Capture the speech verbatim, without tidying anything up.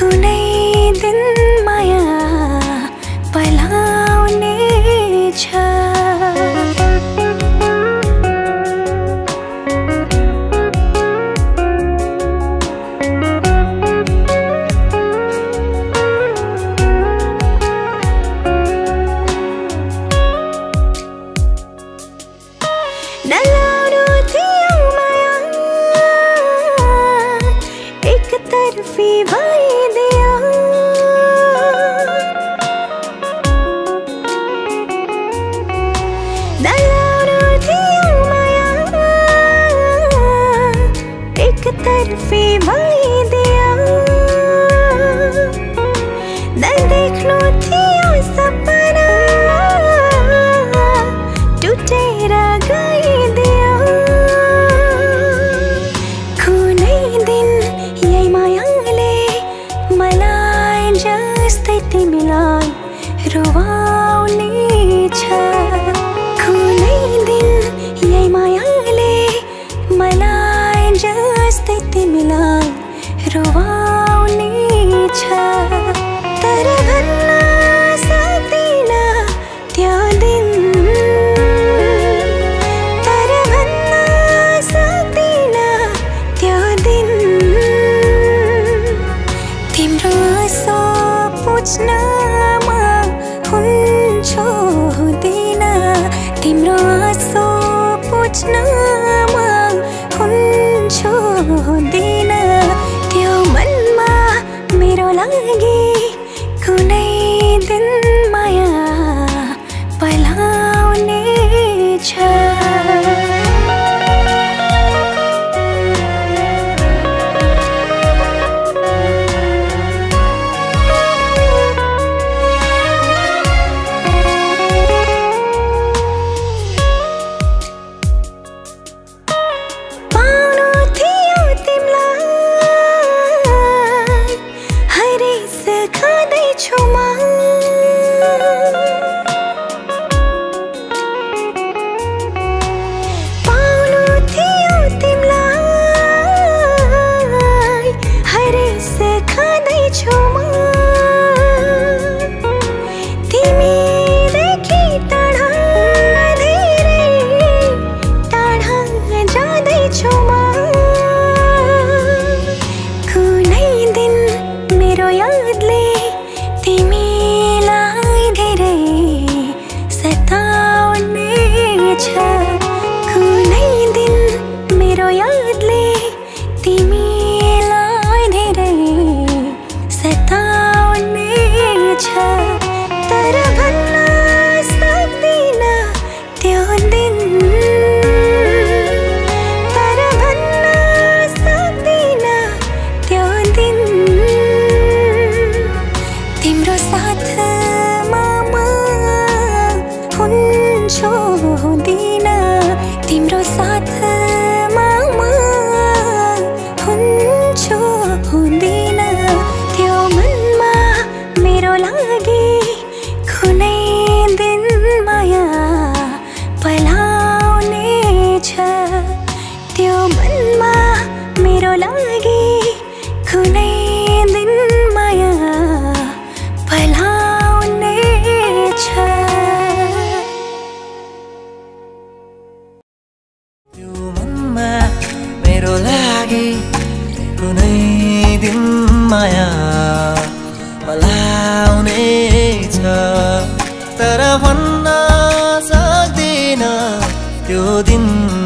कुनै दिन माया पलाउने छ। नलाउनु थियो माया एकतर्फी भइदियो। नलाउनु थियो माया एकतर्फी भइदियो। नदेख्नु थियो सपना टुटेर गइदियो। कुनै दिन यही मायाले मलाई जस्तै तिमीलाई रुवाउने छ। कुनै दिन यही मायाले मलाई जस्तै तिमीलाई रुवाउने छ। तर भन्न सक्दिन त्यो दिन, तर भन्न सक्दिन त्यो दिन। तिम्रो आँसु पुछ्न म हुन्छु हुँदिन। तिम्रो आँसु पुछ्न म हुन्छु हुँदिन। त्यो मनमा मेरो लागि कुनै दिन माया पलाउने छ। पाउनु थियो तिमीलाई हरेस खाँदैछु म। पाउनु थियो तिमीलाई हरेस खाँदैछु म। तिमीदेखि टाढा धेरै टाढा जाँदैछु म। कुनै दिन मेरो यादले तिमीलाई धेरै सताउने छ। कुनै दिन मेरो यादले तिमीलाई धेरै सताउने छ। तर भन्न सक्दिन त्यो दिन, तर भन्न सक्दिन त्यो दिन। तिम्रो साथमा म हुन्छु हुँदिन। तिम्रो साथमा म हुन्छु हुँदिन। त्यो मनमा मेरो लागि कुनै दिन माया पलाउने छ। त्यो मनमा मेरो लागि कुनै दिन माया पलाउने छ। त्यो मनमा मेरो लागि कुनै दिन माया पलाउने छ। तर भन्न सक्दिन त्यो दिन